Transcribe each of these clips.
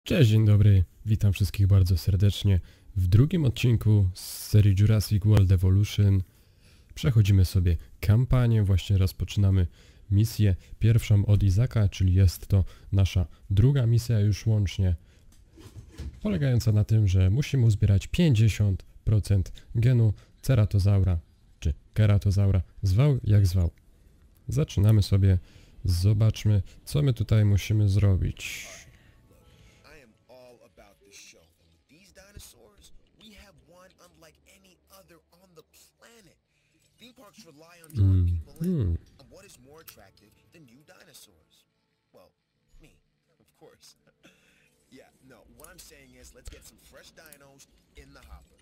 Cześć, dzień dobry, witam wszystkich bardzo serdecznie. W drugim odcinku z serii Jurassic World Evolution przechodzimy sobie kampanię, właśnie rozpoczynamy misję pierwszą od Izaka, czyli jest to nasza druga misja już łącznie, polegająca na tym, że musimy uzbierać 50% genu ceratozaura, czy keratozaura, zwał jak zwał. Zaczynamy sobie, zobaczmy co my tutaj musimy zrobić. What is more attractive than new dinosaurs? Well, me, of course. Yeah, no, what I'm saying is let's get some fresh dinos in the hopper.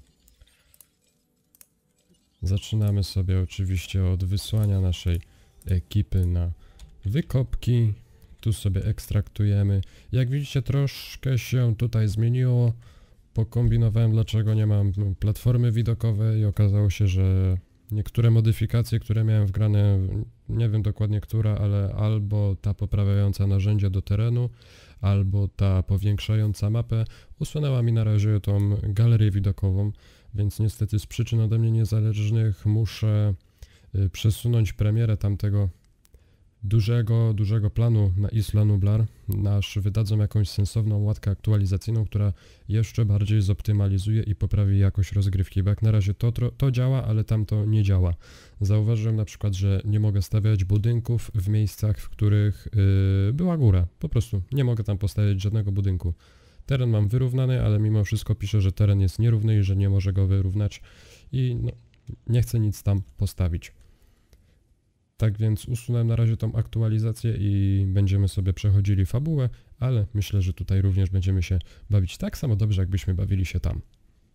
Zaczynamy sobie oczywiście od wysłania naszej ekipy na wykopki. Tu sobie ekstraktujemy. Jak widzicie, troszkę się tutaj zmieniło. Pokombinowałem, dlaczego nie mam platformy widokowej i okazało się, że niektóre modyfikacje, które miałem wgrane, nie wiem dokładnie która, ale albo ta poprawiająca narzędzia do terenu, albo ta powiększająca mapę, usunęła mi na razie tą galerię widokową, więc niestety z przyczyn ode mnie niezależnych muszę przesunąć premierę tamtego dużego planu na Isla Nublar, aż wydadzą jakąś sensowną łatkę aktualizacyjną, która jeszcze bardziej zoptymalizuje i poprawi jakość rozgrywki, bo jak na razie to działa, ale tamto nie działa. Zauważyłem na przykład, że nie mogę stawiać budynków w miejscach, w których była góra, po prostu nie mogę tam postawić żadnego budynku. Teren mam wyrównany, ale mimo wszystko pisze, że teren jest nierówny i że nie może go wyrównać i no, nie chcę nic tam postawić. Tak więc usunąłem na razie tą aktualizację i będziemy sobie przechodzili fabułę, ale myślę, że tutaj również będziemy się bawić tak samo dobrze, jakbyśmy bawili się tam.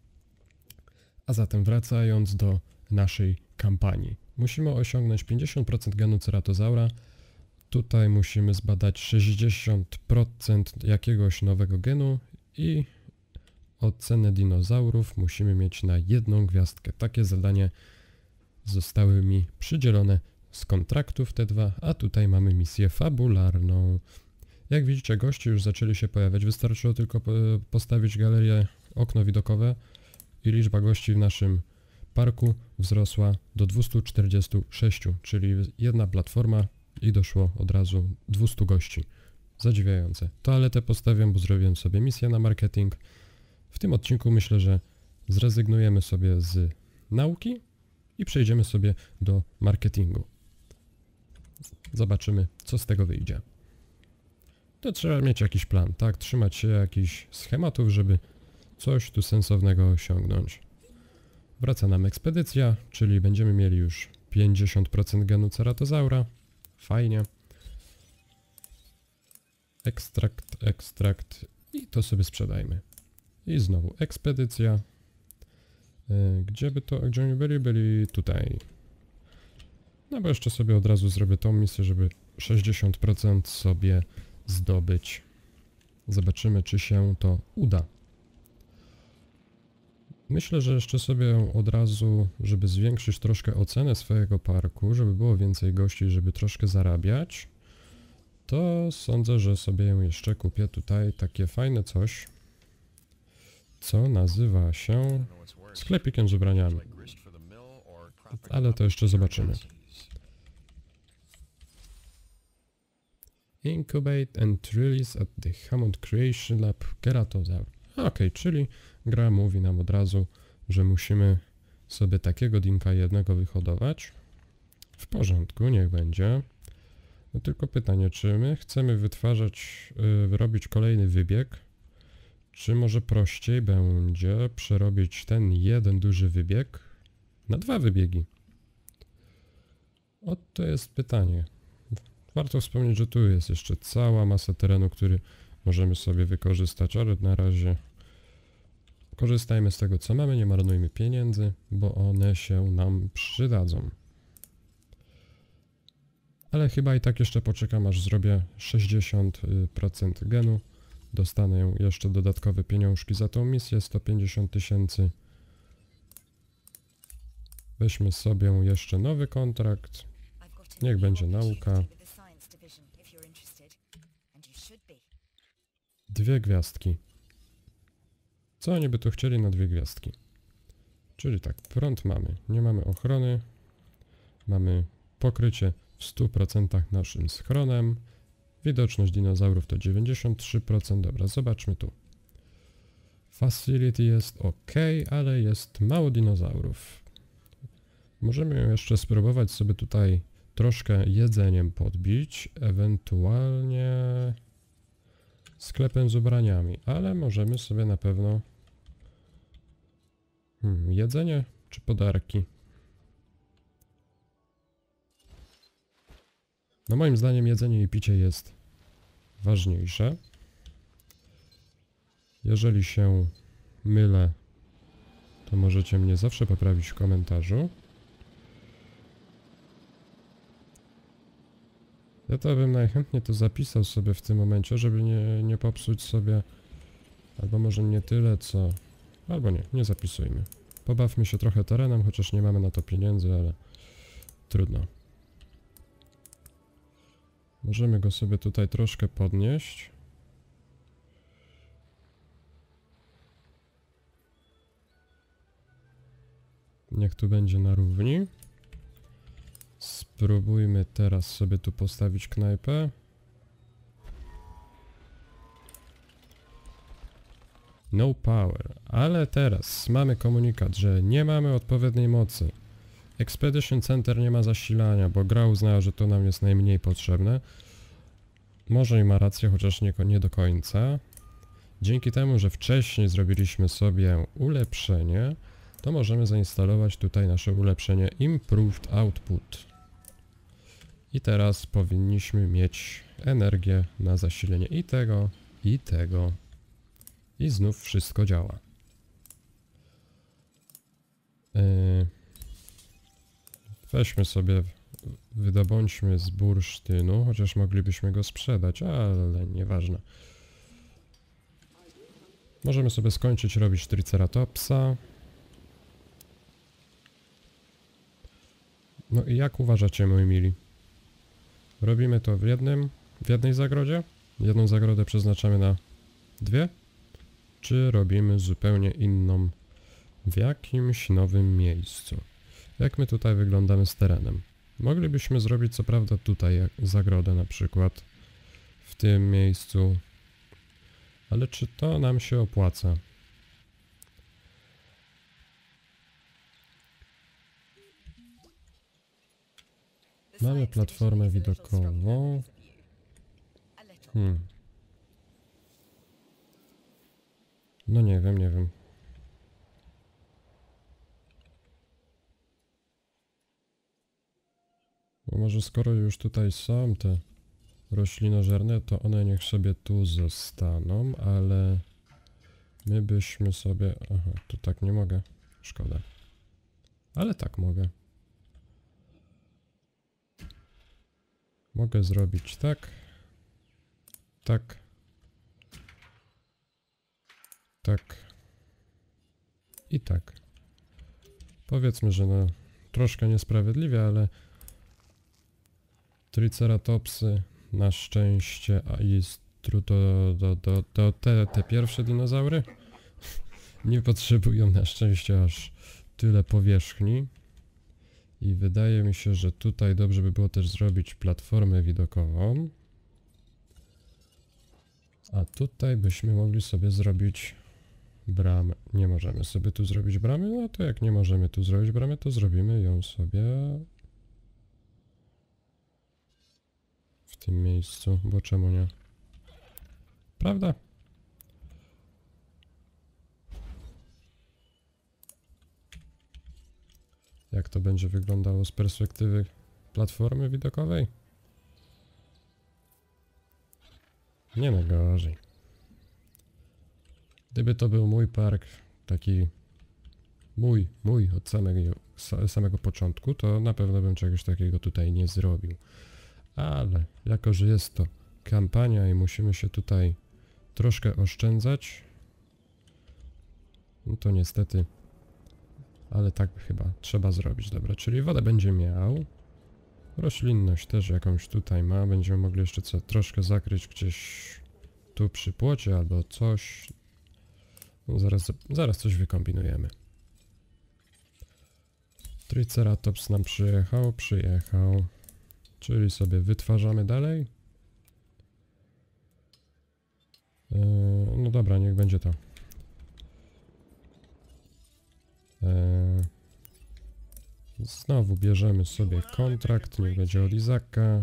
A zatem wracając do naszej kampanii. Musimy osiągnąć 50% genu ceratozaura. Tutaj musimy zbadać 60% jakiegoś nowego genu i ocenę dinozaurów musimy mieć na 1 gwiazdkę. Takie zadanie zostały mi przydzielone z kontraktów T2, a tutaj mamy misję fabularną. Jak widzicie, goście już zaczęli się pojawiać, wystarczyło tylko postawić galerię, okno widokowe i liczba gości w naszym parku wzrosła do 246, czyli jedna platforma i doszło od razu 200 gości. Zadziwiające. Toaletę postawiam, bo zrobiłem sobie misję na marketing. W tym odcinku myślę, że zrezygnujemy sobie z nauki i przejdziemy sobie do marketingu. Zobaczymy, co z tego wyjdzie. To trzeba mieć jakiś plan, tak? Trzymać się jakichś schematów, żeby coś tu sensownego osiągnąć. Wraca nam ekspedycja, czyli będziemy mieli już 50% genu ceratozaura. Fajnie. Ekstrakt i to sobie sprzedajmy. I znowu ekspedycja. Gdzie oni byli? Byli tutaj. No bo jeszcze sobie od razu zrobię tą misję, żeby 60% sobie zdobyć. Zobaczymy, czy się to uda. Myślę, że jeszcze sobie od razu, żeby zwiększyć troszkę ocenę swojego parku, żeby było więcej gości, żeby troszkę zarabiać, to sądzę, że sobie jeszcze kupię tutaj takie fajne coś, co nazywa się sklepikiem z ubraniami. Ale to jeszcze zobaczymy. Incubate and release at the Hammond Creation Lab Keratosaur. Ok, czyli gra mówi nam od razu, że musimy sobie takiego dinka jednego wyhodować. W porządku, niech będzie. No tylko pytanie, czy my chcemy wyrobić kolejny wybieg, czy może prościej będzie przerobić ten jeden duży wybieg na 2 wybiegi? Oto jest pytanie. Warto wspomnieć, że tu jest jeszcze cała masa terenu, który możemy sobie wykorzystać, ale na razie korzystajmy z tego, co mamy, nie marnujmy pieniędzy, bo one się nam przydadzą. Ale chyba i tak jeszcze poczekam, aż zrobię 60% genu. Dostanę jeszcze dodatkowe pieniążki za tą misję, 150 000. Weźmy sobie jeszcze nowy kontrakt. Niech będzie nauka. 2 gwiazdki. Co oni by tu chcieli na 2 gwiazdki? Czyli tak, prąd mamy, nie mamy ochrony, mamy pokrycie w 100% naszym schronem, widoczność dinozaurów to 93%, dobra, zobaczmy tu. Facility jest ok, ale jest mało dinozaurów. Możemy jeszcze spróbować sobie tutaj troszkę jedzeniem podbić, ewentualnie sklepem z ubraniami, ale możemy sobie na pewno jedzenie czy podarki. No moim zdaniem jedzenie i picie jest ważniejsze. Jeżeli się mylę, to możecie mnie zawsze poprawić w komentarzu. Ja to bym najchętniej to zapisał sobie w tym momencie, żeby nie popsuć sobie, albo może nie tyle co, albo nie zapisujmy. Pobawmy się trochę terenem, chociaż nie mamy na to pieniędzy, ale trudno. Możemy go sobie tutaj troszkę podnieść. Niech tu będzie na równi. Spróbujmy teraz sobie tu postawić knajpę. No power, ale teraz mamy komunikat, że nie mamy odpowiedniej mocy. Expedition Center nie ma zasilania, bo gra uznała, że to nam jest najmniej potrzebne. Może i ma rację, chociaż nie do końca. Dzięki temu, że wcześniej zrobiliśmy sobie ulepszenie, to możemy zainstalować tutaj nasze ulepszenie Improved Output. I teraz powinniśmy mieć energię na zasilenie i tego, i tego. I znów wszystko działa. Weźmy sobie, wydobądźmy z bursztynu, chociaż moglibyśmy go sprzedać, ale nieważne. Możemy sobie skończyć robić Triceratopsa. No i jak uważacie, moi mili? Robimy to w jednej zagrodzie? Jedną zagrodę przeznaczamy na 2? Czy robimy zupełnie inną w jakimś nowym miejscu? Jak my tutaj wyglądamy z terenem? Moglibyśmy zrobić co prawda tutaj zagrodę na przykład w tym miejscu, ale czy to nam się opłaca? Mamy platformę widokową. No nie wiem. Bo może skoro już tutaj są te roślinożerne, to one niech sobie tu zostaną, ale my byśmy sobie... Aha, tu tak nie mogę. Szkoda. Ale tak mogę. Mogę zrobić tak. Tak. Tak. I tak. Powiedzmy, że no troszkę niesprawiedliwie, ale Triceratopsy na szczęście, a te pierwsze dinozaury nie potrzebują na szczęście aż tyle powierzchni. I wydaje mi się, że tutaj dobrze by było też zrobić platformę widokową. A tutaj byśmy mogli sobie zrobić bramę. Nie możemy sobie tu zrobić bramy? No to jak nie możemy tu zrobić bramy, to zrobimy ją sobie w tym miejscu, bo czemu nie? Prawda? Jak to będzie wyglądało z perspektywy platformy widokowej? Nie najgorzej. Gdyby to był mój park, taki mój od samego początku, to na pewno bym czegoś takiego tutaj nie zrobił. Ale jako, że jest to kampania i musimy się tutaj troszkę oszczędzać, no to niestety, ale tak chyba trzeba zrobić. Dobra, czyli wodę będzie miał. Roślinność też jakąś tutaj ma. Będziemy mogli jeszcze troszkę zakryć gdzieś tu przy płocie albo coś. No zaraz coś wykombinujemy. Triceratops nam przyjechał. Czyli sobie wytwarzamy dalej. No dobra, niech będzie to. Znowu bierzemy sobie kontrakt, niech będzie od Izaka.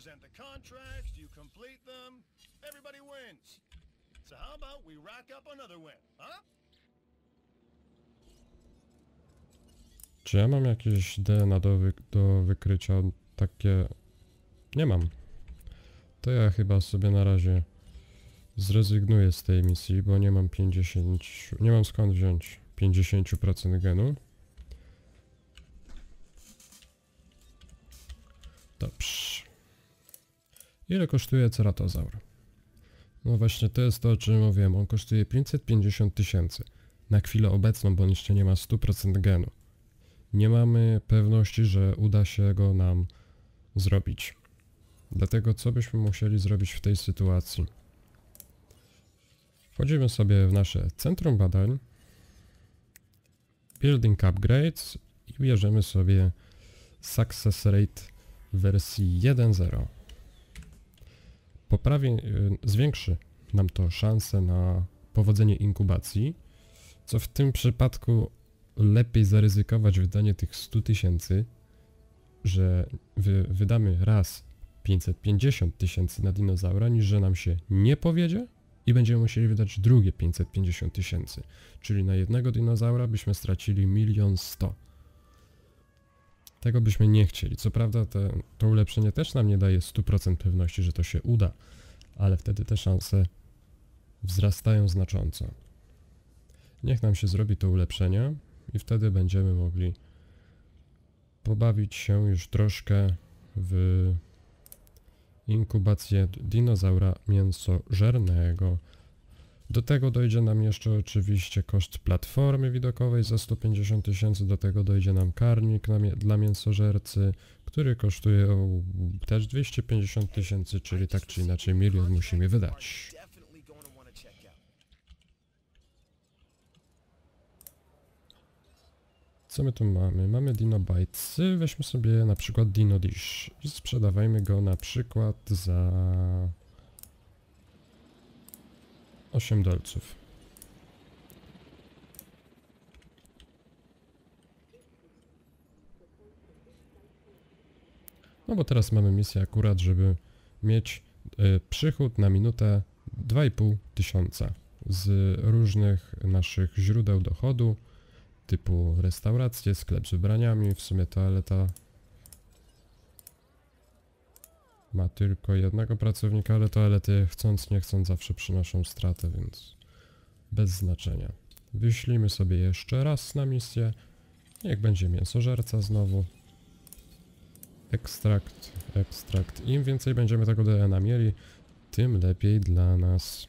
Czy ja mam jakieś DNA do wykrycia takie? Nie mam. To ja chyba sobie na razie zrezygnuję z tej misji, bo nie mam nie mam skąd wziąć 50% genu. Dobrze. Ile kosztuje ceratozaur? No właśnie to jest to, o czym mówiłem. On kosztuje 550 000 na chwilę obecną, bo on jeszcze nie ma 100% genu. Nie mamy pewności, że uda się go nam zrobić. Dlatego co byśmy musieli zrobić w tej sytuacji? Wchodzimy sobie w nasze centrum badań, Building Upgrades i bierzemy sobie Success Rate w wersji 1.0. Zwiększy nam to szanse na powodzenie inkubacji, co w tym przypadku lepiej zaryzykować wydanie tych 100 000, że wydamy raz 550 000 na dinozaura, niż że nam się nie powiedzie i będziemy musieli wydać drugie 550 000, czyli na jednego dinozaura byśmy stracili 1 100 000. Tego byśmy nie chcieli. Co prawda to ulepszenie też nam nie daje 100% pewności, że to się uda, ale wtedy te szanse wzrastają znacząco. Niech nam się zrobi to ulepszenie i wtedy będziemy mogli pobawić się już troszkę w inkubację dinozaura mięsożernego. Do tego dojdzie nam jeszcze oczywiście koszt platformy widokowej za 150 000, do tego dojdzie nam karnik dla mięsożercy, który kosztuje też 250 000, czyli tak czy inaczej 1 000 000 musimy wydać. Co my tu mamy? Mamy dinobitesy, weźmy sobie na przykład dinodish i sprzedawajmy go na przykład za 8 dolców. No bo teraz mamy misję akurat, żeby mieć przychód na minutę 2500 z różnych naszych źródeł dochodu, typu restauracje, sklep z ubraniami, w sumie toaleta ma tylko jednego pracownika, ale toalety chcąc nie chcąc zawsze przynoszą stratę, więc bez znaczenia. Wyślijmy sobie jeszcze raz na misję, niech będzie mięsożerca znowu. Ekstrakt. Im więcej będziemy tego DNA mieli, tym lepiej dla nas.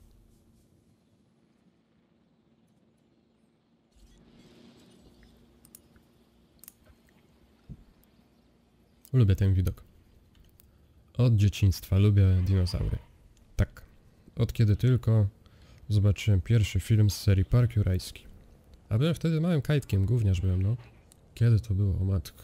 Lubię ten widok. Od dzieciństwa lubię dinozaury. Tak. Od kiedy tylko zobaczyłem pierwszy film z serii Park Jurajski. A byłem wtedy małym kajtkiem, gówniarz byłem, no. Kiedy to było, o matko.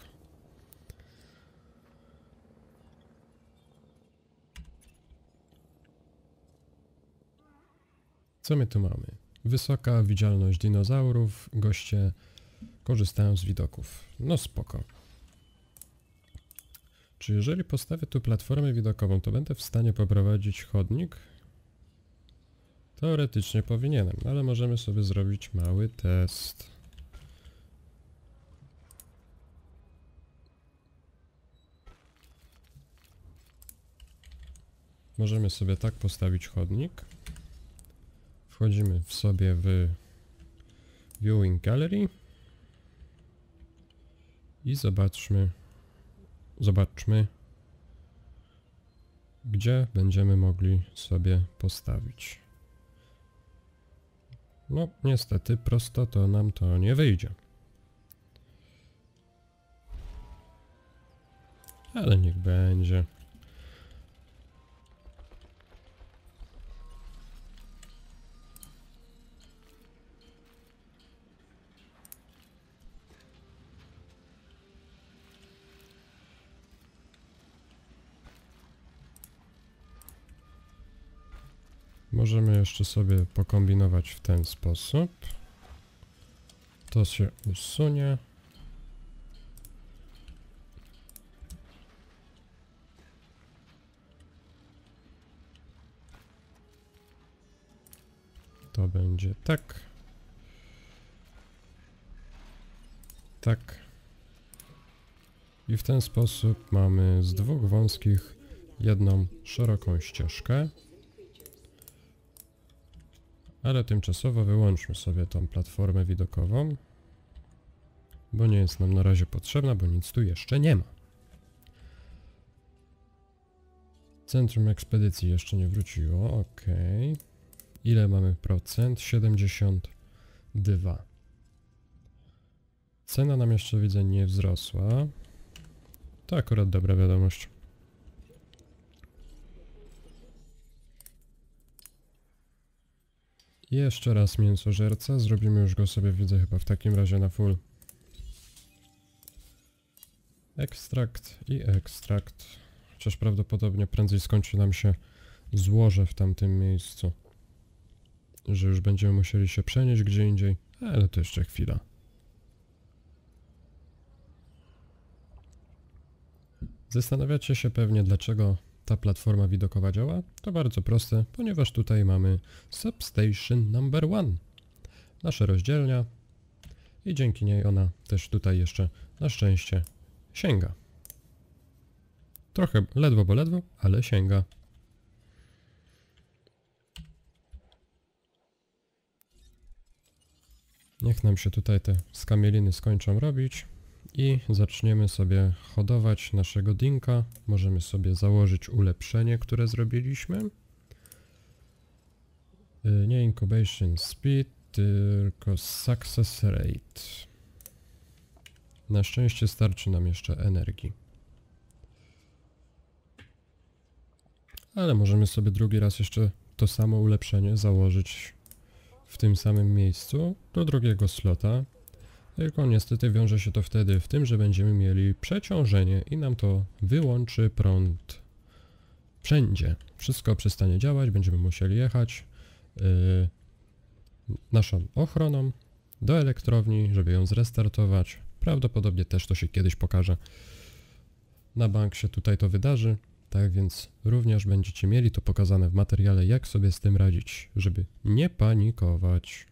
Co my tu mamy? Wysoka widzialność dinozaurów, goście korzystają z widoków. No spoko. Czy jeżeli postawię tu platformę widokową, to będę w stanie poprowadzić chodnik? Teoretycznie powinienem, ale możemy sobie zrobić mały test. Możemy sobie tak postawić chodnik. Wchodzimy sobie w Viewing Gallery i zobaczmy, gdzie będziemy mogli sobie postawić. No, niestety, prosto to nam to nie wyjdzie. Ale niech będzie. możemy jeszcze sobie pokombinować w ten sposób. To się usunie. To będzie tak. Tak. I w ten sposób mamy z dwóch wąskich jedną szeroką ścieżkę. Ale tymczasowo wyłączmy sobie tą platformę widokową, bo nie jest nam na razie potrzebna, bo nic tu jeszcze nie ma. Centrum ekspedycji jeszcze nie wróciło, ok. Ile mamy procent? 72. Cena nam jeszcze, widzę, nie wzrosła. To akurat dobra wiadomość. I jeszcze raz mięsożerca. Zrobimy już go sobie, widzę, chyba w takim razie na full. Ekstrakt i ekstrakt. Chociaż prawdopodobnie prędzej skończy nam się złoże w tamtym miejscu. Że już będziemy musieli się przenieść gdzie indziej. Ale to jeszcze chwila. Zastanawiacie się pewnie, dlaczego ta platforma widokowa działa? To bardzo proste, ponieważ tutaj mamy Substation Number 1. Nasza rozdzielnia. I dzięki niej ona też tutaj jeszcze na szczęście sięga. Trochę ledwo, bo ledwo, ale sięga. Niech nam się tutaj te skamieliny skończą robić i zaczniemy sobie hodować naszego dinka. Możemy sobie założyć ulepszenie, które zrobiliśmy. Nie incubation speed, tylko success rate. Na szczęście starczy nam jeszcze energii. Ale możemy sobie drugi raz jeszcze to samo ulepszenie założyć w tym samym miejscu do drugiego slota. Tylko niestety wiąże się to wtedy w tym, że będziemy mieli przeciążenie i nam to wyłączy prąd wszędzie. Wszystko przestanie działać, będziemy musieli jechać naszą ochroną do elektrowni, żeby ją zrestartować. Prawdopodobnie też to się kiedyś pokaże. Na bank się tutaj to wydarzy. Tak więc również będziecie mieli to pokazane w materiale, jak sobie z tym radzić, żeby nie panikować.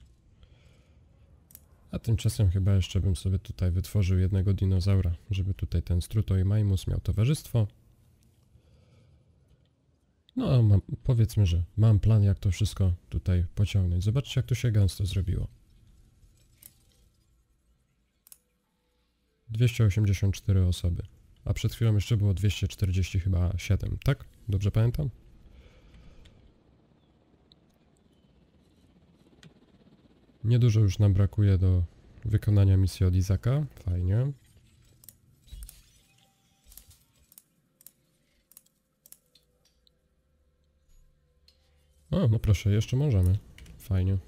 A tymczasem chyba jeszcze bym sobie tutaj wytworzył jednego dinozaura, żeby tutaj ten Strutoimamus miał towarzystwo. No, powiedzmy, że mam plan, jak to wszystko tutaj pociągnąć. Zobaczcie, jak to się gęsto zrobiło. 284 osoby. A przed chwilą jeszcze było 240 chyba 7, tak? Dobrze pamiętam? Niedużo już nam brakuje do wykonania misji od Izaka. Fajnie. O, no proszę, jeszcze możemy. Fajnie.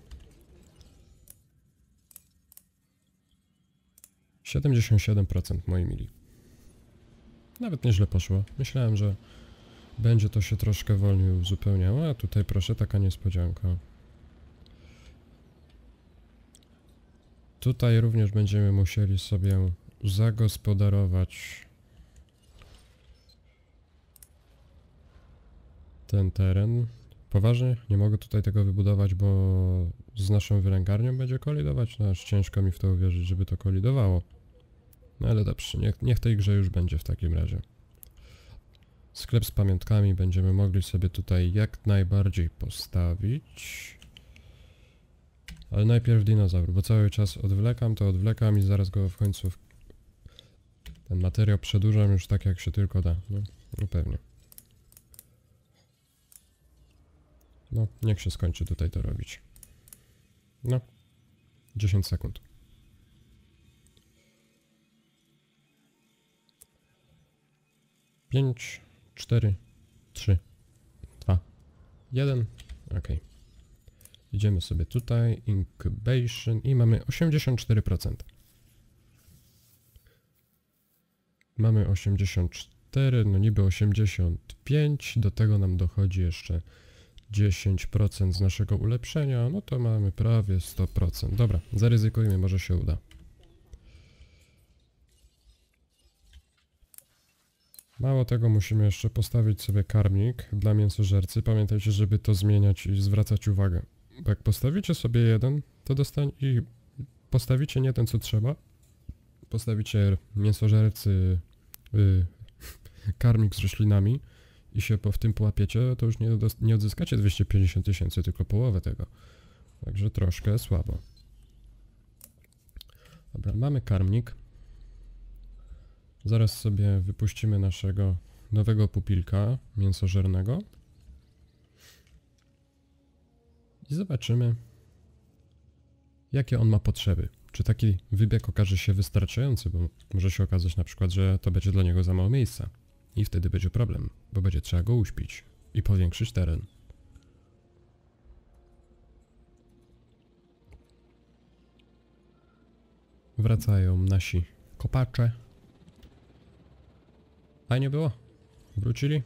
77% moi mili. Nawet nieźle poszło. Myślałem, że będzie to się troszkę wolniej uzupełniało, a tutaj proszę, taka niespodzianka. Tutaj również będziemy musieli sobie zagospodarować ten teren. Poważnie? Nie mogę tutaj tego wybudować, bo z naszą wylęgarnią będzie kolidować? No aż ciężko mi w to uwierzyć, żeby to kolidowało. No ale dobrze, niech tej grze już będzie w takim razie. Sklep z pamiątkami będziemy mogli sobie tutaj jak najbardziej postawić. Ale najpierw dinozaur, bo cały czas odwlekam i zaraz go w końcu ten materiał przedłużam już tak jak się tylko da. No pewnie. No, niech się skończy tutaj to robić. No, 10 sekund. Pięć, 4, 3, 2, 1. Ok. Idziemy sobie tutaj, incubation i mamy 84%. Mamy 84, no niby 85, do tego nam dochodzi jeszcze 10% z naszego ulepszenia, no to mamy prawie 100%. Dobra, zaryzykujmy, może się uda. Mało tego, musimy jeszcze postawić sobie karmnik dla mięsożercy. Pamiętajcie, żeby to zmieniać i zwracać uwagę. Bo jak postawicie sobie jeden, to i postawicie nie ten, co trzeba. Postawicie mięsożercy karmnik z roślinami i się w tym połapiecie, to już nie odzyskacie 250 000, tylko połowę tego. Także troszkę słabo. Dobra, mamy karmnik. Zaraz sobie wypuścimy naszego nowego pupilka mięsożernego. I zobaczymy, jakie on ma potrzeby. Czy taki wybieg okaże się wystarczający, bo może się okazać na przykład, że to będzie dla niego za mało miejsca. I wtedy będzie problem, bo będzie trzeba go uśpić i powiększyć teren. Wracają nasi kopacze. Fajnie było? Wrócili?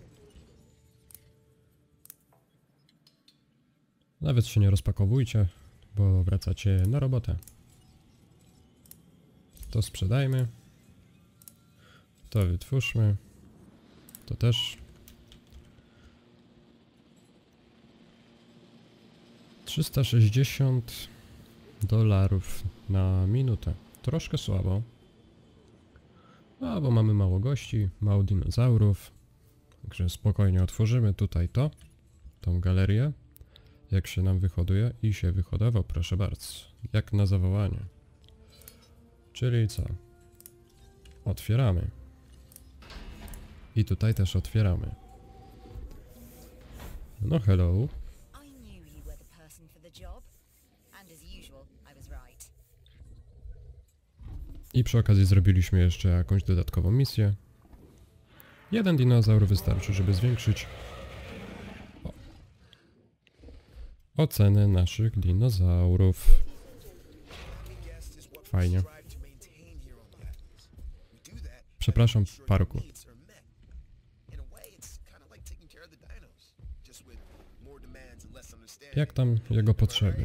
Nawet się nie rozpakowujcie, bo wracacie na robotę. To sprzedajmy. To wytwórzmy. To też. $360 na minutę. Troszkę słabo. No, bo mamy mało gości, mało dinozaurów. Także spokojnie otworzymy tutaj tą galerię. Jak się nam wyhoduje i się wyhodował, proszę bardzo. Jak na zawołanie. Czyli co? Otwieramy. I tutaj też otwieramy. No hello. I przy okazji zrobiliśmy jeszcze jakąś dodatkową misję. Jeden dinozaur wystarczy, żeby zwiększyć ocenę naszych dinozaurów. Fajnie. Przepraszam, parku. Jak tam jego potrzeby?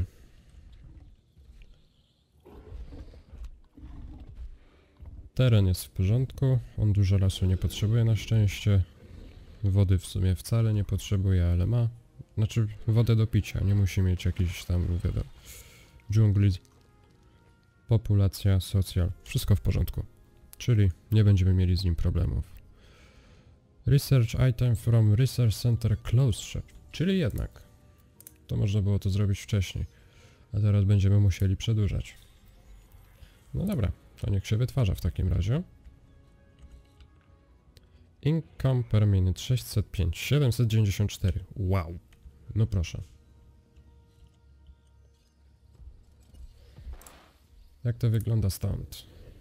Teren jest w porządku, on dużo lasu nie potrzebuje na szczęście. Wody w sumie wcale nie potrzebuje, ale ma. Znaczy wodę do picia, nie musi mieć jakiejś tam, wiadomo, dżungli. Populacja, socjal, wszystko w porządku. Czyli nie będziemy mieli z nim problemów. Research item from Research Center Closed Shop. Czyli jednak. To można było to zrobić wcześniej. A teraz będziemy musieli przedłużać. No dobra, to niech się wytwarza w takim razie. Income per minute 605, 794. Wow. No proszę. Jak to wygląda stąd?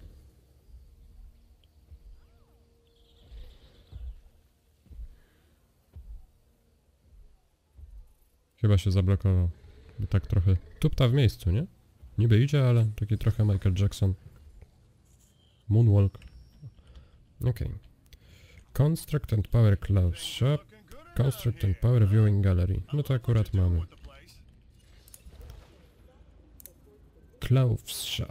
Chyba się zablokował. Bo tak trochę tupta w miejscu, nie? Niby idzie, ale taki trochę Michael Jackson. Moonwalk. Okej. Construct and Power Clothes Shop. Construct and Power Viewing Gallery. No to akurat mamy. Clothes Shop.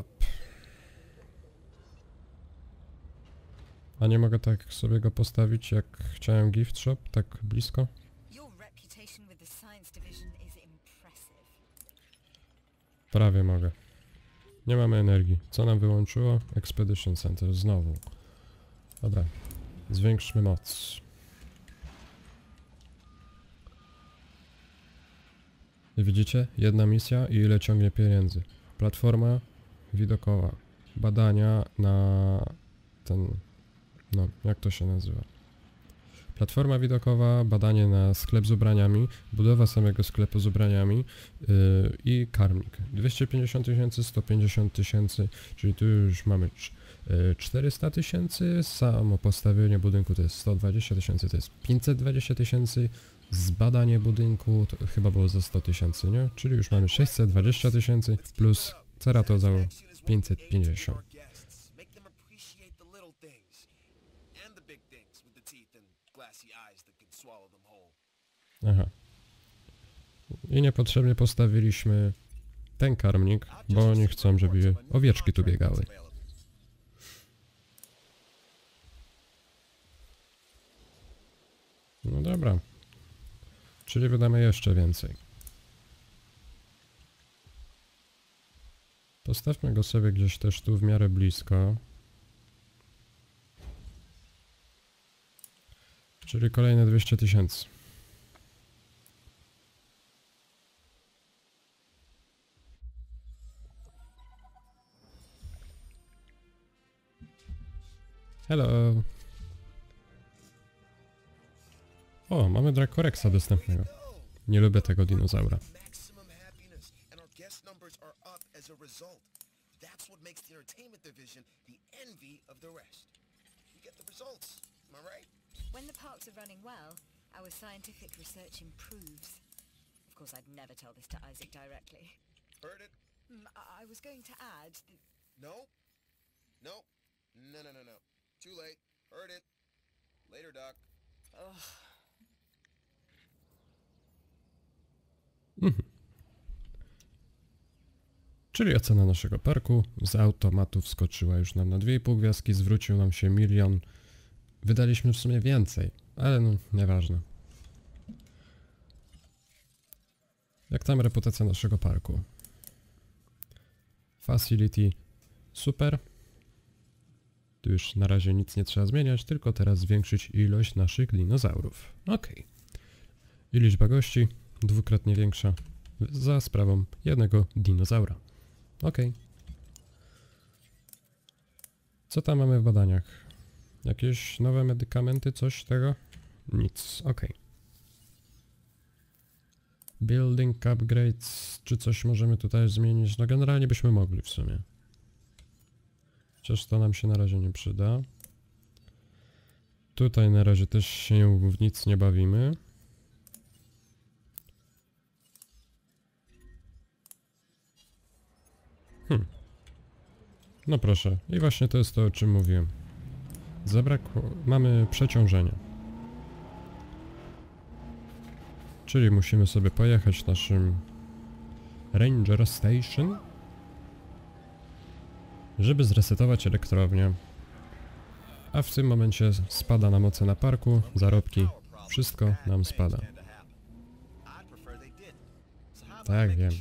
A nie mogę tak sobie go postawić, jak chciałem Gift Shop, tak blisko? Prawie mogę. Nie mamy energii. Co nam wyłączyło? Expedition Center. Znowu. Dobra. Zwiększmy moc. I widzicie? Jedna misja i ile ciągnie pieniędzy. Platforma widokowa. Badania na ten... No, jak to się nazywa? Platforma widokowa, badanie na sklep z ubraniami, budowa samego sklepu z ubraniami i karmnik. 250 000, 150 000, czyli tu już mamy 400 000, samo postawienie budynku to jest 120 000, to jest 520 000, zbadanie budynku to chyba było za 100 000, nie? Czyli już mamy 620 000 plus ceratozaur 550. Aha. I niepotrzebnie postawiliśmy ten karmnik, bo oni chcą, żeby owieczki tu biegały. No dobra. Czyli wydamy jeszcze więcej. Postawmy go sobie gdzieś też tu w miarę blisko. Czyli kolejne 200 000. Hello. O, mamy Dracorexa dostępnego. Nie lubię tego dinozaura. Maximum happiness, and our guest numbers are up as a result. That's what makes the entertainment division the envy of the rest. You get the results, am I right? When the parks are running well, our scientific research improves. Of course, I'd never tell this to Isaac directly. Heard it? I was going to add that... No? No? No. Too late. Heard it. Later, Doc. Czyli ocena naszego parku z automatu wskoczyła już nam na 2,5 gwiazdki, zwrócił nam się 1 000 000. Wydaliśmy w sumie więcej, ale no, nieważne. Jak tam reputacja naszego parku? Facility super. Tu już na razie nic nie trzeba zmieniać, tylko teraz zwiększyć ilość naszych dinozaurów. Ok. I liczba gości dwukrotnie większa za sprawą jednego dinozaura. Ok. Co tam mamy w badaniach? Jakieś nowe medykamenty, coś tego? Nic. Ok. Building upgrades, czy coś możemy tutaj zmienić? No generalnie byśmy mogli w sumie. Chociaż to nam się na razie nie przyda. Tutaj na razie też się w nic nie bawimy. No proszę, i właśnie to jest to, o czym mówiłem. Mamy przeciążenie. Czyli musimy sobie pojechać naszym Ranger Station, żeby zresetować elektrownię. A w tym momencie spada nam ocena parku, zarobki, wszystko nam spada. Tak, wiem.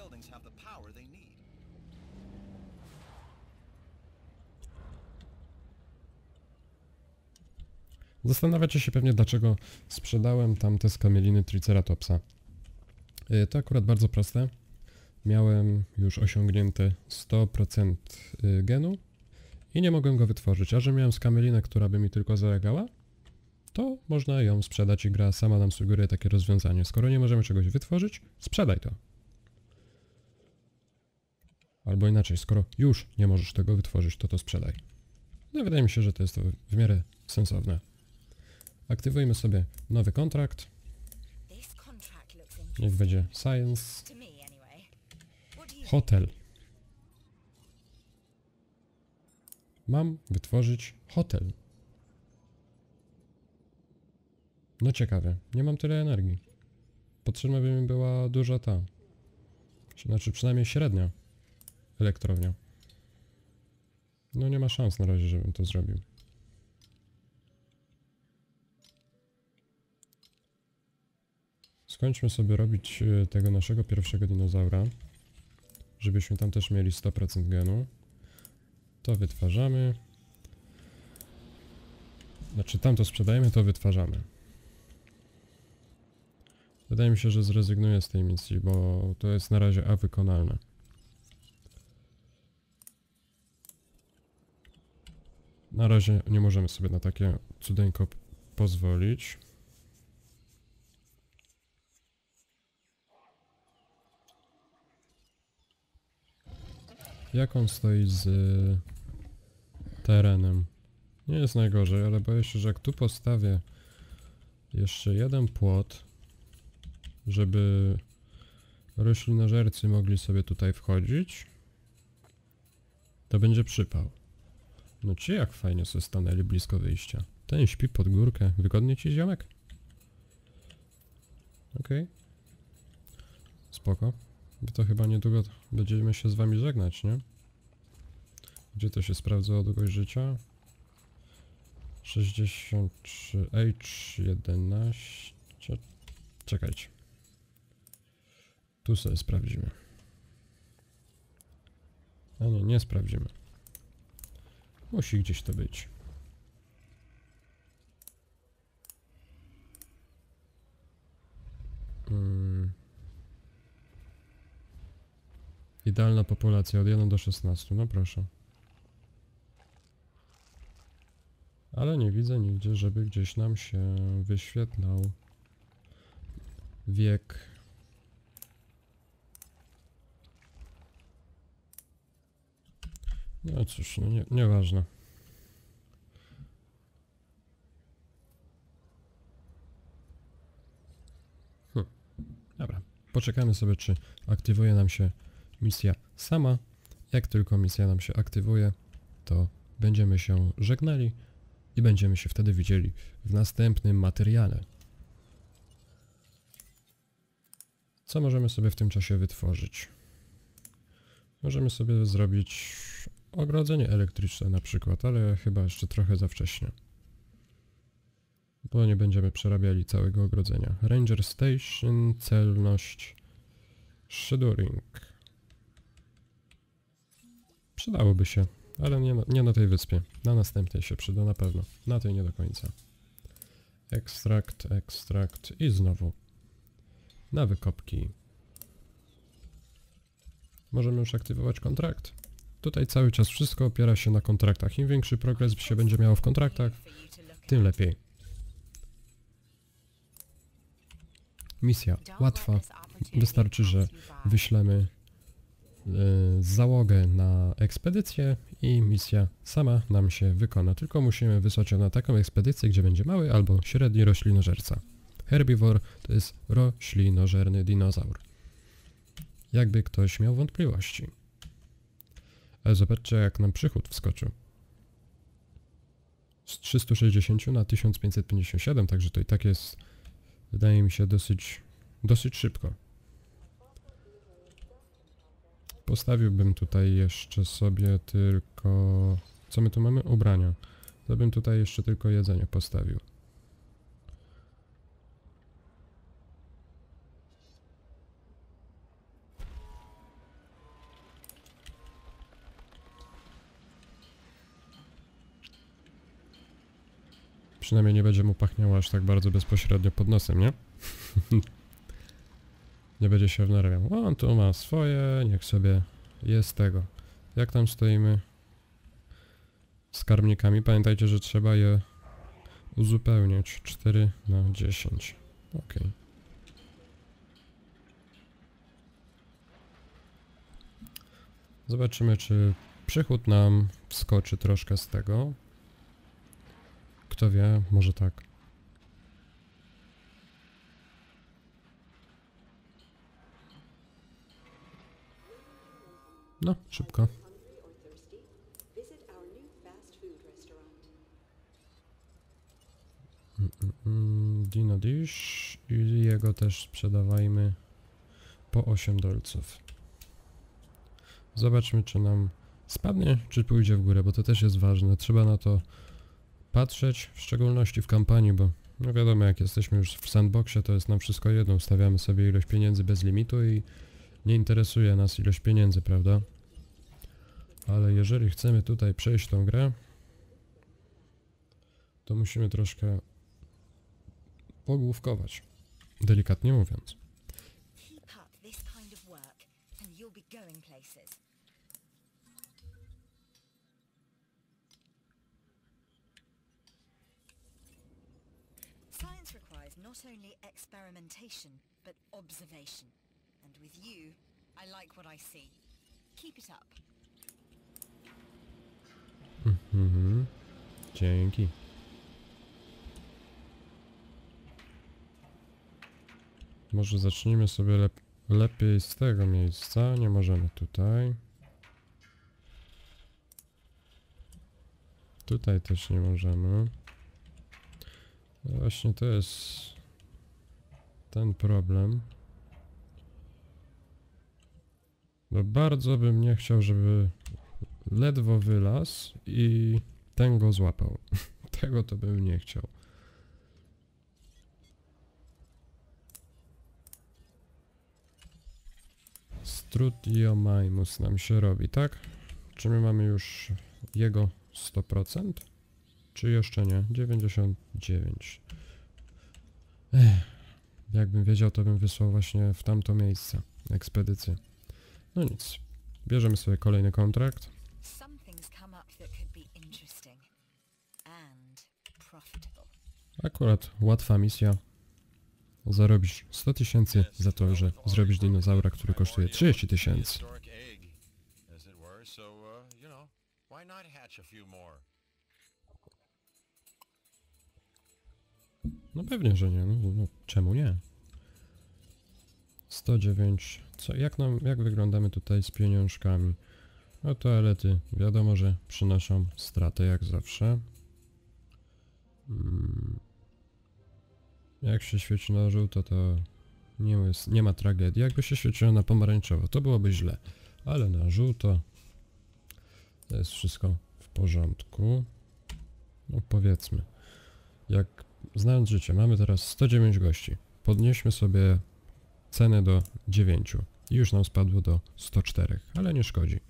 Zastanawiacie się pewnie, dlaczego sprzedałem tamte skamieliny Triceratopsa. To akurat bardzo proste. Miałem już osiągnięte 100% genu i nie mogłem go wytworzyć, a że miałem skamielinę, która by mi tylko zalegała, to można ją sprzedać i gra sama nam sugeruje takie rozwiązanie. Skoro nie możemy czegoś wytworzyć, sprzedaj to. Albo inaczej, skoro już nie możesz tego wytworzyć, to sprzedaj. No wydaje mi się, że to jest to w miarę sensowne. Aktywujmy sobie nowy kontrakt. Niech będzie Science. Hotel. Mam wytworzyć hotel. No ciekawe, nie mam tyle energii. Potrzebna by mi była duża ta. Znaczy przynajmniej średnia elektrownia. No nie ma szans na razie, żebym to zrobił. Skończmy sobie robić tego naszego pierwszego dinozaura, żebyśmy tam też mieli 100% genu. To wytwarzamy. Znaczy tam to sprzedajemy, to wytwarzamy. Wydaje mi się, że zrezygnuję z tej misji, bo to jest na razie wykonalne. Na razie nie możemy sobie na takie cudeńko pozwolić. Jak on stoi z terenem? Nie jest najgorzej, ale boję się, że jak tu postawię jeszcze jeden płot, żeby roślinożercy mogli sobie tutaj wchodzić, to będzie przypał. No ci jak fajnie sobie stanęli blisko wyjścia. Ten śpi pod górkę. Wygodnie ci, ziomek? Okej. Spoko. Bo to chyba niedługo będziemy się z wami żegnać, nie? Gdzie to się sprawdza długość życia? 63 H11. Czekajcie. Tu sobie sprawdzimy. A nie, nie sprawdzimy. Musi gdzieś to być. Idealna populacja od 1 do 16, no proszę. Ale nie widzę nigdzie, żeby gdzieś nam się wyświetlał wiek. No cóż, no nieważne. Dobra, poczekamy sobie, czy aktywuje nam się misja sama. Jak tylko misja nam się aktywuje, to będziemy się żegnali i będziemy się wtedy widzieli w następnym materiale. Co możemy sobie w tym czasie wytworzyć? Możemy sobie zrobić ogrodzenie elektryczne na przykład, ale chyba jeszcze trochę za wcześnie. Bo nie będziemy przerabiali całego ogrodzenia. Ranger Station, celność, shadowing. Przydałoby się, ale nie na tej wyspie. Na następnej się przyda na pewno. Na tej nie do końca. Ekstrakt i znowu na wykopki. Możemy już aktywować kontrakt. Tutaj cały czas wszystko opiera się na kontraktach. Im większy progres się będzie miało w kontraktach, tym lepiej. Misja łatwa. Wystarczy, że wyślemy załogę na ekspedycję i misja sama nam się wykona. Tylko musimy wysłać ją na taką ekspedycję, gdzie będzie mały albo średni roślinożerca. Herbivore to jest roślinożerny dinozaur. Jakby ktoś miał wątpliwości. Ale zobaczcie, jak nam przychód wskoczył. Z 360 na 1557, także to i tak jest, wydaje mi się, dosyć szybko. Postawiłbym tutaj jeszcze sobie tylko... Co my tu mamy? Ubrania. To bym tutaj jeszcze tylko jedzenie postawił. Przynajmniej nie będzie mu pachniało aż tak bardzo bezpośrednio pod nosem, nie? Nie będzie się wnerwiał. On tu ma swoje, niech sobie jest tego. Jak tam stoimy z karmnikami? Pamiętajcie, że trzeba je uzupełniać. 4 na 10. Ok. Zobaczymy, czy przychód nam wskoczy troszkę z tego. Kto wie, może tak. No, szybko. Dino Dish i jego też sprzedawajmy po 8 dolców. Zobaczmy, czy nam spadnie, czy pójdzie w górę, bo to też jest ważne. Trzeba na to patrzeć, w szczególności w kampanii, bo no wiadomo, jak jesteśmy już w sandboxie, to jest nam wszystko jedno. Ustawiamy sobie ilość pieniędzy bez limitu i nie interesuje nas ilość pieniędzy, prawda? Ale jeżeli chcemy tutaj przejść tą grę, to musimy troszkę pogłówkować, delikatnie mówiąc. Science requires not only experimentation, but observation. And with you, I like what I see. Keep it up. Dzięki. Może zacznijmy sobie lepiej z tego miejsca. Nie możemy tutaj. Tutaj też nie możemy. No właśnie to jest ten problem. Bo bardzo bym nie chciał, żeby ledwo wylazł i ten go złapał. Tego to bym nie chciał. Strutiomimus nam się robi, tak? Czy my mamy już jego 100%? Czy jeszcze nie? 99. Jakbym wiedział, to bym wysłał właśnie w tamto miejsce. Ekspedycję. No nic. Bierzemy sobie kolejny kontrakt. Something's come up that could be interesting and profitable. Akurat łatwa misja. Zarobisz 100 000 za to, że zrobisz dinozaura, który kosztuje 30 000. No pewnie, że nie. No, czemu nie? 109. Co, jak wyglądamy tutaj z pieniążkami? No toalety, wiadomo, że przynoszą stratę jak zawsze. Jak się świeci na żółto, to nie ma tragedii. Jakby się świeciło na pomarańczowo, to byłoby źle. Ale na żółto to jest wszystko w porządku. No powiedzmy, jak znając życie, mamy teraz 109 gości. Podnieśmy sobie cenę do 9 i już nam spadło do 104, ale nie szkodzi.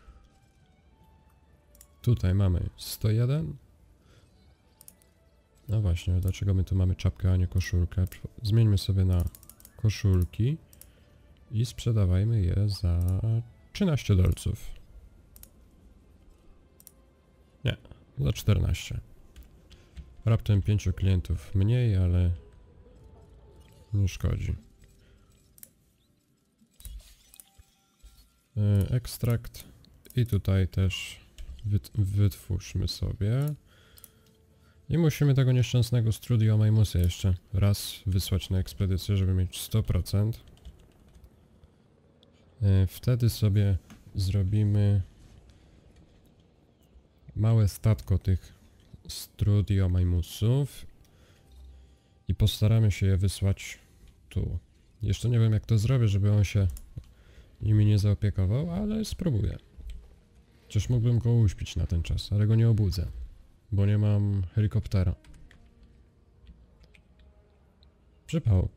Tutaj mamy 101. No właśnie, dlaczego my tu mamy czapkę, a nie koszulkę? Zmieńmy sobie na koszulki i sprzedawajmy je za 13 dolców. Nie, za 14. Raptem 5 klientów mniej, ale nie szkodzi. Ekstrakt i tutaj też wytwórzmy sobie. I musimy tego nieszczęsnego Strutiomimusa jeszcze raz wysłać na ekspedycję, żeby mieć 100%. Wtedy sobie zrobimy małe statko tych Strutiomimusów i postaramy się je wysłać tu. Jeszcze nie wiem, jak to zrobię, żeby on się nimi nie zaopiekował, ale spróbuję. Chociaż mógłbym go uśpić na ten czas, ale go nie obudzę, bo nie mam helikoptera. Przypał.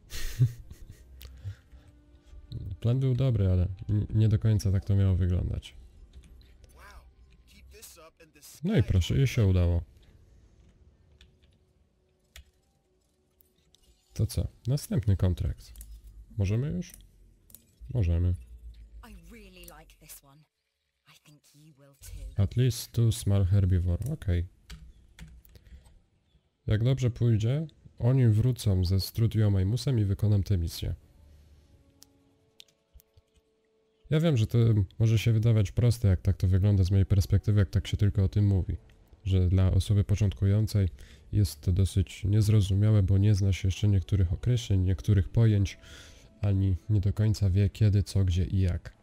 Plan był dobry, ale nie do końca tak to miało wyglądać. No i proszę, jej się udało. To co? Następny kontrakt. Możemy już? Możemy. At least two small herbivore. Okej. Jak dobrze pójdzie, oni wrócą ze Strutiomimusem i wykonam tę misję. Ja wiem, że to może się wydawać proste, jak tak to wygląda z mojej perspektywy, jak tak się tylko o tym mówi. Że dla osoby początkującej jest to dosyć niezrozumiałe, bo nie zna się jeszcze niektórych określeń, niektórych pojęć, ani nie do końca wie kiedy, co, gdzie i jak.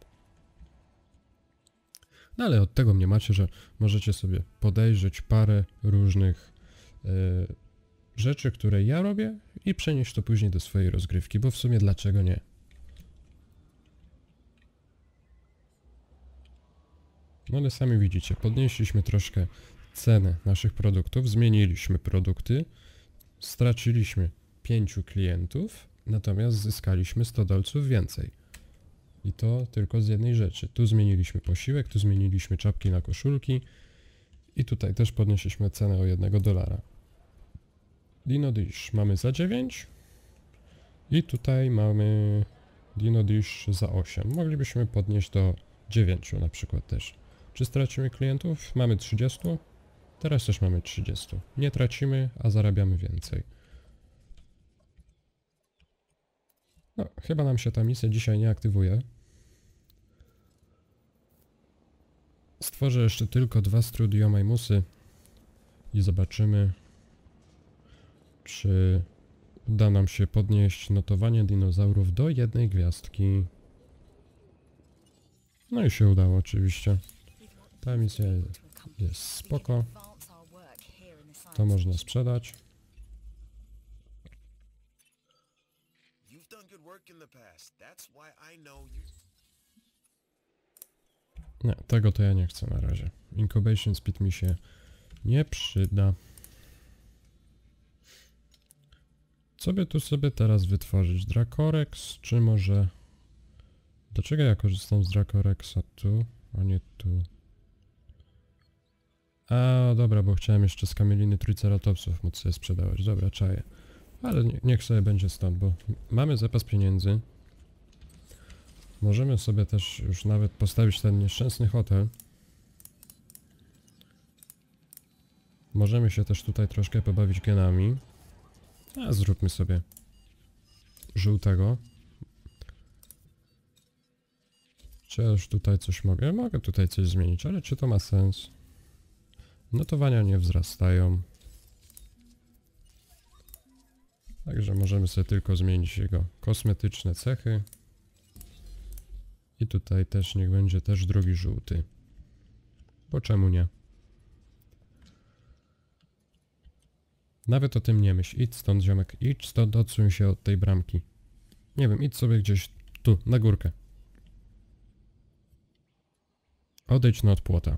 No ale od tego mnie macie, że możecie sobie podejrzeć parę różnych rzeczy, które ja robię i przenieść to później do swojej rozgrywki, bo w sumie dlaczego nie? No ale sami widzicie, podnieśliśmy troszkę cenę naszych produktów, zmieniliśmy produkty, straciliśmy 5 klientów, natomiast zyskaliśmy 100 dolców więcej. I to tylko z jednej rzeczy. Tu zmieniliśmy posiłek, tu zmieniliśmy czapki na koszulki i tutaj też podnieśliśmy cenę o $1. Dino Dish mamy za 9 i tutaj mamy Dino Dish za 8. Moglibyśmy podnieść do 9 na przykład też. Czy stracimy klientów? Mamy 30. Teraz też mamy 30. Nie tracimy, a zarabiamy więcej. No, chyba nam się ta misja dzisiaj nie aktywuje. Stworzę jeszcze tylko 2 Strutiomimusy i zobaczymy, czy uda nam się podnieść notowanie dinozaurów do 1 gwiazdki. No i się udało oczywiście. Ta misja jest spoko. To można sprzedać. Nie, tego to ja nie chcę na razie. Incubation speed mi się nie przyda. Co by tu sobie teraz wytworzyć? Dracorex, czy może... Dlaczego ja korzystam z Dracorexa tu, a nie tu? A, dobra, bo chciałem jeszcze z kamieliny Triceratopsów móc sobie sprzedawać. Dobra, czaję. Ale niech sobie będzie stąd, bo mamy zapas pieniędzy. Możemy sobie też już nawet postawić ten nieszczęsny hotel. Możemy się też tutaj troszkę pobawić genami. A zróbmy sobie żółtego. Czy ja już tutaj coś mogę? Ja mogę tutaj coś zmienić, ale czy to ma sens? Notowania nie wzrastają. Także możemy sobie tylko zmienić jego kosmetyczne cechy. I tutaj też niech będzie też drugi żółty. Bo czemu nie? Nawet o tym nie myśl. Idź stąd, ziomek. Idź stąd, odsuń się od tej bramki. Nie wiem, idź sobie gdzieś tu, na górkę. Odejdź no od płota.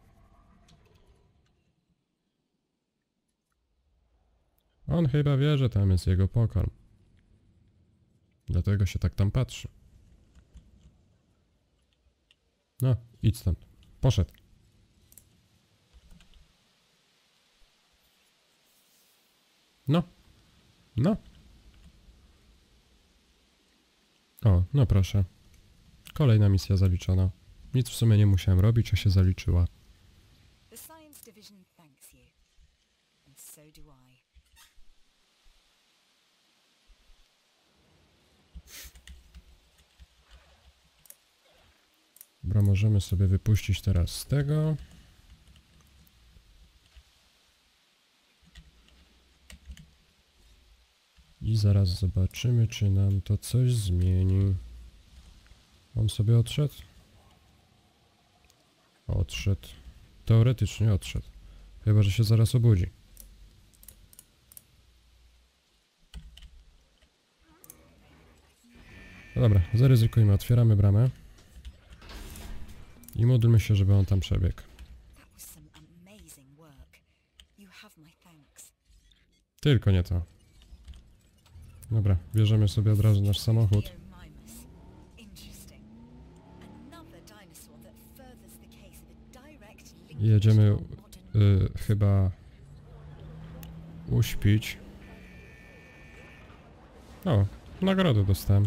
On chyba wie, że tam jest jego pokarm. Dlatego się tak tam patrzy. No, idź stąd. Poszedł. No. No. O, no proszę. Kolejna misja zaliczona. Nic w sumie nie musiałem robić, a się zaliczyła. The Science Division thanks you. And so do I. Dobra, możemy sobie wypuścić teraz z tego. I zaraz zobaczymy, czy nam to coś zmieni. On sobie odszedł? Odszedł. Teoretycznie odszedł. Chyba że się zaraz obudzi. No dobra, zaryzykujmy, otwieramy bramę. I módlmy się, żeby on tam przebiegł. That was some amazing work. You have my thanks. Tylko nie to. Dobra, bierzemy sobie od razu nasz samochód. Theomimus. Interesting. Another dinosaur that furthers the case of a direct link Jedziemy between modern chyba uśpić. O, nagrodę dostałem.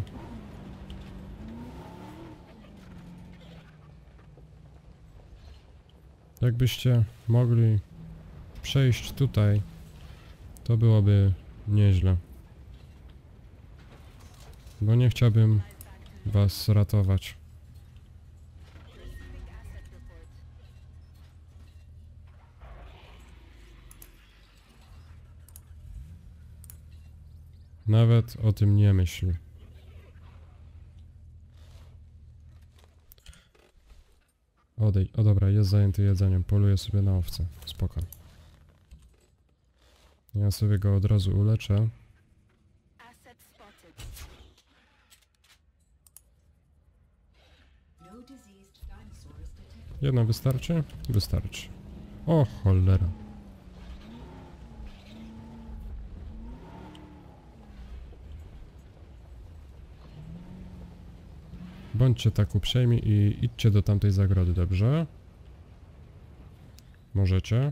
Jakbyście mogli przejść tutaj, to byłoby nieźle. Bo nie chciałbym was ratować. Nawet o tym nie myśl. Odejdź. O dobra, jest zajęty jedzeniem. Poluję sobie na owce. Spoko. Ja sobie go od razu uleczę. Jedna wystarczy? Wystarczy. O cholera. Bądźcie tak uprzejmi i idźcie do tamtej zagrody, dobrze? Możecie.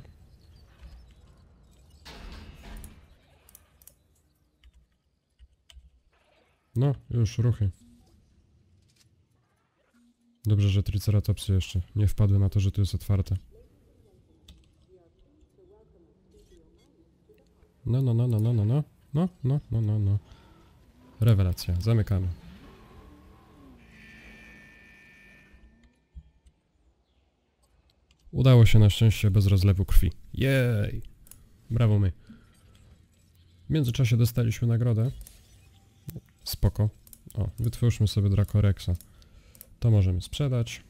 No, już ruchy. Dobrze, że Triceratopsy jeszcze nie wpadły na to, że tu jest otwarte. No. Rewelacja, zamykamy. Udało się na szczęście bez rozlewu krwi. Jej! Brawo my. W międzyczasie dostaliśmy nagrodę. Spoko. O, wytwórzmy sobie Dracorexa. To możemy sprzedać.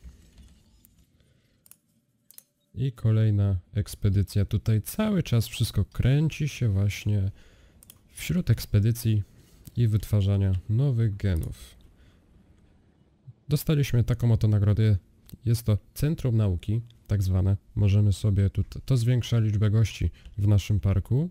I kolejna ekspedycja. Tutaj cały czas wszystko kręci się właśnie wśród ekspedycji i wytwarzania nowych genów. Dostaliśmy taką oto nagrodę. Jest to centrum nauki, tak zwane. Możemy sobie to zwiększa liczbę gości w naszym parku.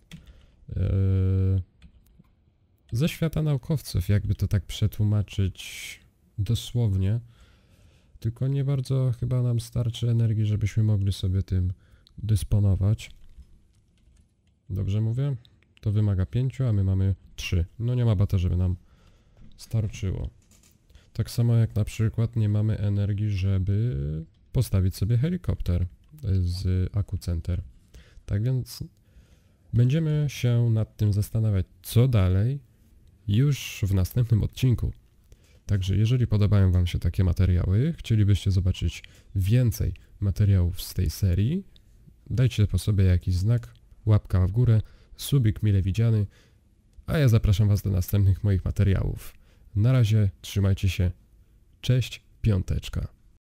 Ze świata naukowców, jakby to tak przetłumaczyć dosłownie. Tylko nie bardzo chyba nam starczy energii, żebyśmy mogli sobie tym dysponować. Dobrze mówię? To wymaga 5, a my mamy 3. No nie ma bata, żeby nam starczyło. Tak samo jak na przykład nie mamy energii, żeby postawić sobie helikopter z Aku Center. Tak więc będziemy się nad tym zastanawiać, co dalej, już w następnym odcinku. Także jeżeli podobają Wam się takie materiały, chcielibyście zobaczyć więcej materiałów z tej serii, dajcie po sobie jakiś znak, łapka w górę, subik mile widziany, a ja zapraszam Was do następnych moich materiałów. Na razie, trzymajcie się, cześć, piąteczka.